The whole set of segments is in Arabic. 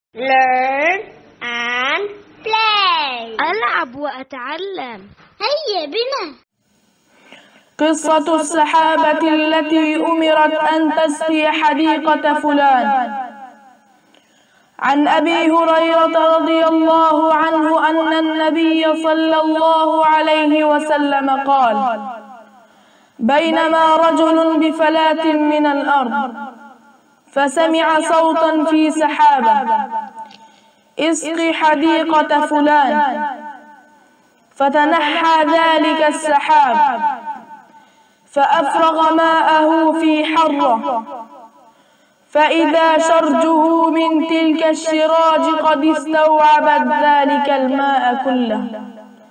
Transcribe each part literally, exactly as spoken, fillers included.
Learn and play. ألعب وأتعلم. هيا بنا. قصة السحابة التي أمرت أن تسقي حديقة فلان. عن أبي هريرة رضي الله عنه أن النبي صلى الله عليه وسلم قال: بينما رجل بفلاة من الأرض فسمع صوتا في سحابة: اسق حديقة فلان. فتنحى ذلك السحاب فأفرغ ماءه في حرة، فإذا شرجه من تلك الشراج قد استوعبت ذلك الماء كله.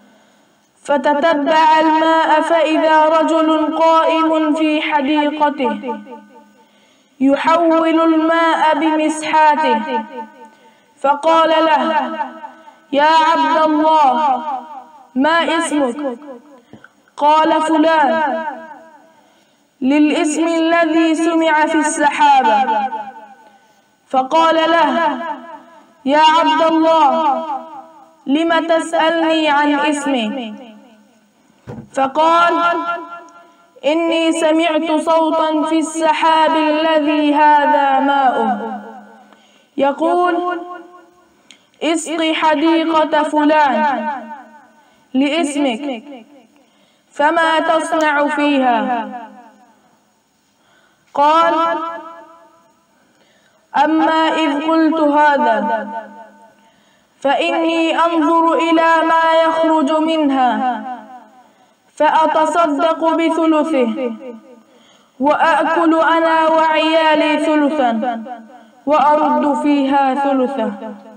فتتبع الماء فإذا رجل قائم في حديقته يحول الماء بمسحاته، فقال له: يا عبد الله، ما اسمك؟ قال: فلان، للاسم الذي سمع في السحابة. فقال له: يا عبد الله، لم تسألني عن اسمي؟ فقال: إني سمعت صوتا في السحاب الذي هذا ماؤه يقول: اسق حديقة فلان لاسمك، فما تصنع فيها؟ قال: أما إذ قلت هذا فإني أنظر إلى ما يخرج منها فأتصدق بثلثه، وأأكل أنا وعيالي ثلثا، وأرد فيها ثلثا.